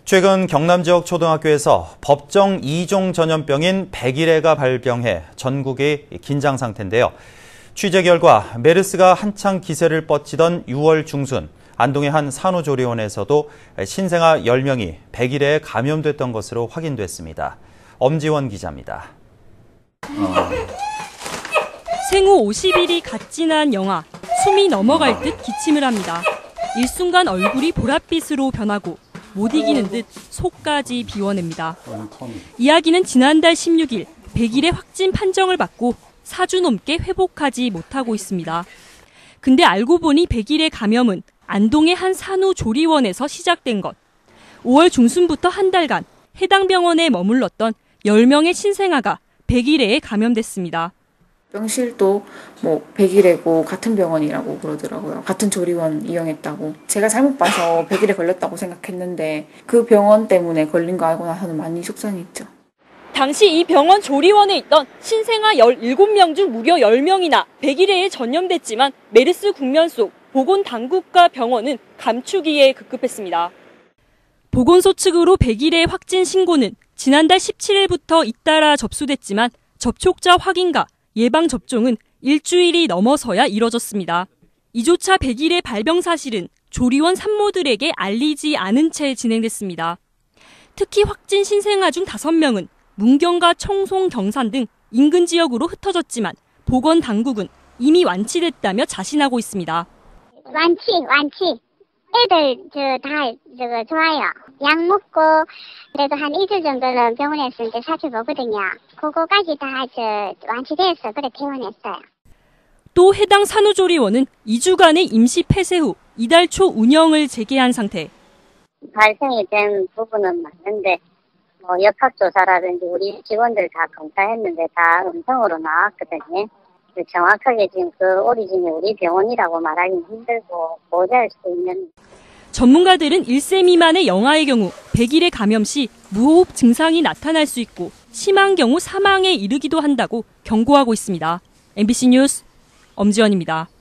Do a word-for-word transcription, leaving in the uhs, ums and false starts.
최근 경남 지역 초등학교에서 법정 이종 전염병인 백일해가 발병해 전국이 긴장 상태인데요. 취재 결과 메르스가 한창 기세를 뻗치던 유월 중순 안동의 한 산후조리원에서도 신생아 열 명이 백일해에 감염됐던 것으로 확인됐습니다. 엄지원 기자입니다. 어. 생후 오십 일이 갓 지난 영아, 숨이 넘어갈 듯 기침을 합니다. 일순간 얼굴이 보랏빛으로 변하고 못 이기는 듯 속까지 비워냅니다. 이야기는 지난달 십육 일 백일해 확진 판정을 받고 사 주 넘게 회복하지 못하고 있습니다. 근데 알고 보니 백일해 감염은 안동의 한 산후조리원에서 시작된 것. 오월 중순부터 한 달간 해당 병원에 머물렀던 열 명의 신생아가 백일해에 감염됐습니다. 병실도 뭐 백일해고 같은 병원이라고 그러더라고요. 같은 조리원 이용했다고. 제가 잘못 봐서 백일해 걸렸다고 생각했는데 그 병원 때문에 걸린 거 알고 나서는 많이 속상했죠. 당시 이 병원 조리원에 있던 신생아 열일곱 명 중 무려 열 명이나 백일해에 전염됐지만 메르스 국면 속 보건당국과 병원은 감추기에 급급했습니다. 보건소 측으로 백일해 확진 신고는 지난달 십칠 일부터 잇따라 접수됐지만 접촉자 확인과 예방접종은 일주일이 넘어서야 이뤄졌습니다. 이조차 백일해 발병 사실은 조리원 산모들에게 알리지 않은 채 진행됐습니다. 특히 확진 신생아 중 다섯 명은 문경과 청송, 경산 등 인근 지역으로 흩어졌지만 보건당국은 이미 완치됐다며 자신하고 있습니다. 완치, 완치. 애들 저 다 저거 좋아요. 약 먹고 그래도 한 이틀 정도는 병원에서 이제 살펴보거든요. 그거까지 다 저 완치돼서 그래 퇴원했어요. 또 해당 산후조리원은 이 주간의 임시 폐쇄 후 이달 초 운영을 재개한 상태. 발생이 된 부분은 맞는데 뭐 역학조사라든지 우리 직원들 다 검사했는데 다 음성으로 나왔거든요. 정확하게 지금 그 오리진이 우리 병원이라고 말하기는 힘들고 모자랄 수 있는. 전문가들은 일 세 미만의 영아의 경우 백일해 감염 시 무호흡 증상이 나타날 수 있고 심한 경우 사망에 이르기도 한다고 경고하고 있습니다. 엠비씨 뉴스 엄지원입니다.